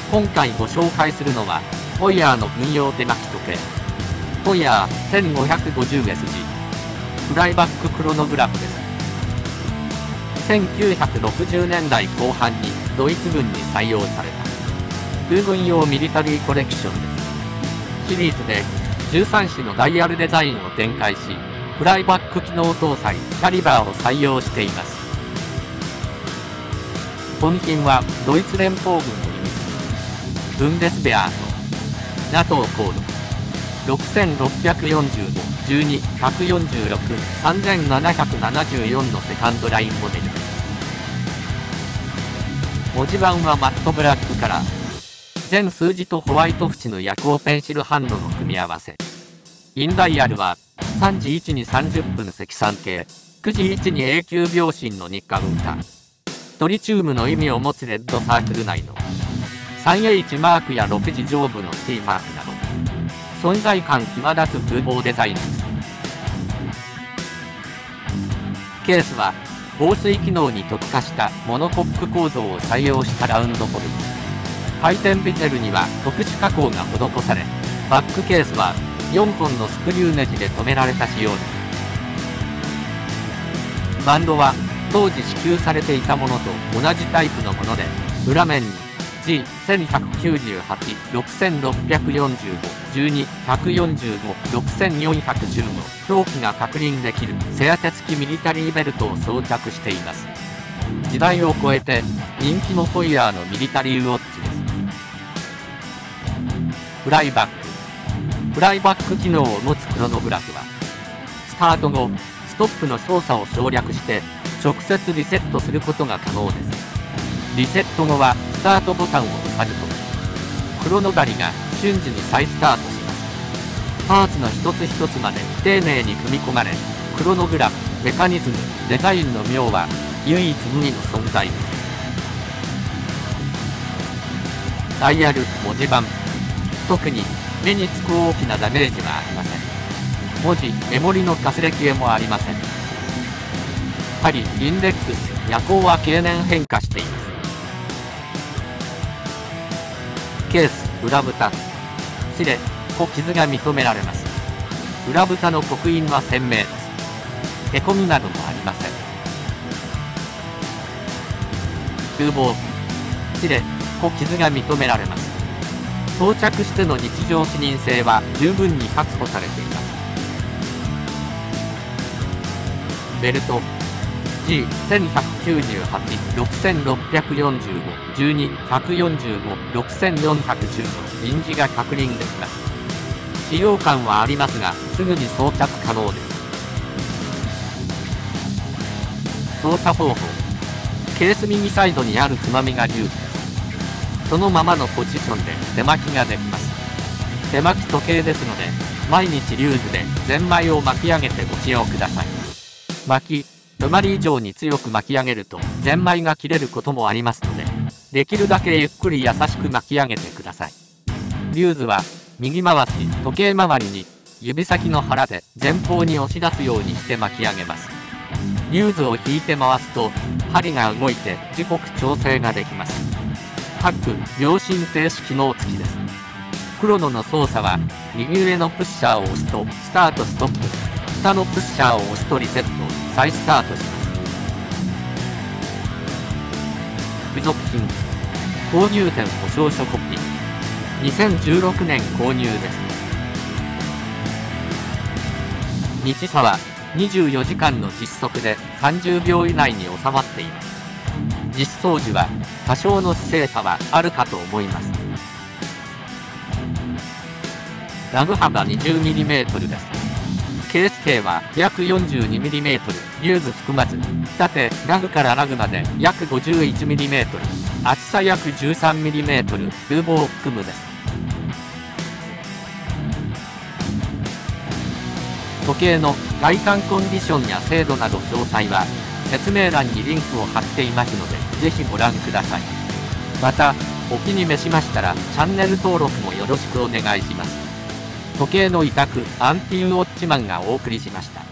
今回ご紹介するのは、ホイヤーの軍用手巻き時計。ホイヤー 1550SG。フライバッククロノグラフです。1960年代後半にドイツ軍に採用された空軍用ミリタリーコレクションです。シリーズで13種のダイヤルデザインを展開し、フライバック機能搭載キャリバーを採用しています。本品はドイツ連邦軍を意味するブンデスベアート NATO コード6640-12-146-3774のセカンドラインモデルです。文字盤はマットブラックカラー。全数字とホワイト縁の夜光ペンシルハンドの組み合わせ。インダイヤルは3時1に30分積算計、9時1に永久秒針の日カウンター。トリチウムの意味を持つレッドサークル内の 3H マークや6時上部の T マークなど、存在感際立つ風貌デザインです。ケースは防水機能に特化したモノコック構造を採用したラウンドフォルム。回転ビゼルには特殊加工が施され、バックケースは4本のスクリューネジで留められた仕様です。バンドは当時支給されていたものと同じタイプのもので、裏面に G1198-6645-12-145-6415 表記が確認できるセアテ付きミリタリーベルトを装着しています。時代を超えて人気のホイヤーのミリタリーウォッチです。フライバック。フライバック機能を持つクロノグラフは、スタート後、ストップの操作を省略して直接リセットすることが可能です。リセット後はスタートボタンを押さると、クロノ針が瞬時に再スタートします。パーツの一つ一つまで丁寧に組み込まれ、クロノグラフ、メカニズム、デザインの妙は唯一無二の存在です。ダイヤル、文字盤。特に目につく大きなダメージはありません。文字、メモリのかすれ消えもありません。針、インデックス、夜光は経年変化しています。ケース、裏蓋。シレ、小傷が認められます。裏蓋の刻印は鮮明です。へこみなどもありません。風防。シレ、小傷が認められます。装着しての日常視認性は十分に確保されています。ベルト。G114645-12-145-6415 印字が確認できます。使用感はありますが、すぐに装着可能です。操作方法。ケース右サイドにあるつまみがリューズです。そのままのポジションで手巻きができます。手巻き時計ですので、毎日リューズでゼンマイを巻き上げてご使用ください。巻き、鉛以上に強く巻き上げるとゼンマイが切れることもありますので、できるだけゆっくり優しく巻き上げてください。リューズは右回し、時計回りに指先の腹で前方に押し出すようにして巻き上げます。リューズを引いて回すと針が動いて時刻調整ができます。タック、秒針停止機能付きです。クロノの操作は右上のプッシャーを押すとスタートストップ、下のプッシャーを押すとリセット、再スタートします。付属品。購入店保証書コピー。2016年購入です。日差は24時間の実測で30秒以内に収まっています。実装時は多少の姿勢差はあるかと思います。ラグ幅 20mm です。ケース径は約 42mm、リューズ含まず、縦、ラグからラグまで約 51mm、厚さ約 13mm、風防を含むです。時計の外観コンディションや精度など詳細は、説明欄にリンクを貼っていますので、ぜひご覧ください。また、お気に召しましたら、チャンネル登録もよろしくお願いします。時計の委託、アンティウォッチマンがお送りしました。